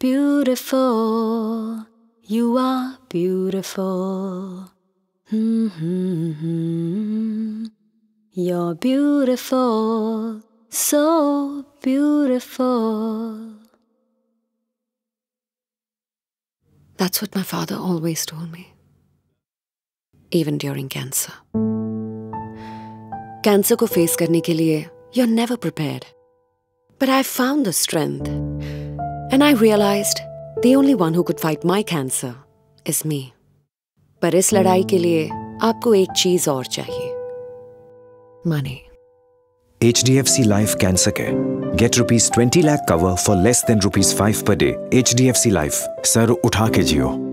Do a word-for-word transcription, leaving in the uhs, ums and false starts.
beautiful. You are beautiful. Mm-hmm. You're beautiful, so beautiful. That's what my father always told me, even during cancer. Cancer को face करने के लिए you're never prepared. But I found the strength, and I realized the only one who could fight my cancer is me. पर इस लड़ाई के लिए आपको एक चीज और चाहिए, money. H D F C Life Cancer Care. Get rupees twenty lakh cover for less than rupees five per day. H D F C Life. Sir, उठा के जियो.